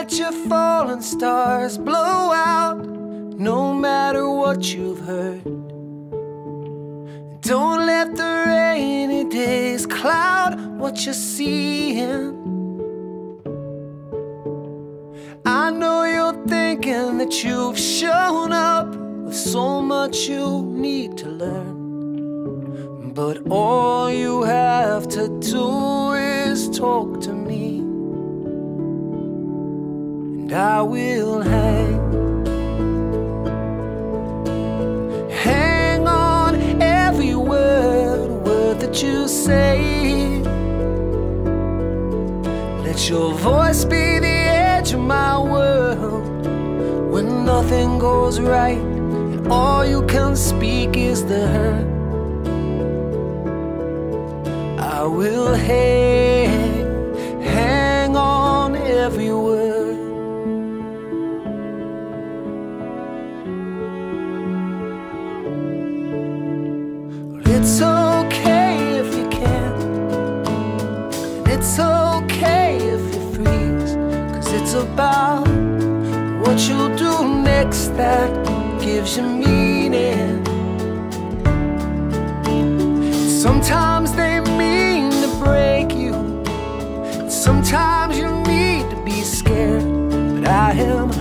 let your falling stars blow out, no matter what you've heard. Don't let the rainy days cloud what you're seeing. I know you're thinking that you've shown up with so much you need to learn, but all you have to do is talk to me, and I will hang on every word that you say. Let your voice be the edge of my world when nothing goes right and all you can speak is the hurt. I will hang on every word. It's okay if you can't, and it's okay if you freeze, 'cause it's about what you'll do next that gives you meaning. Sometimes they mean to break you, sometimes you need to be scared, but I am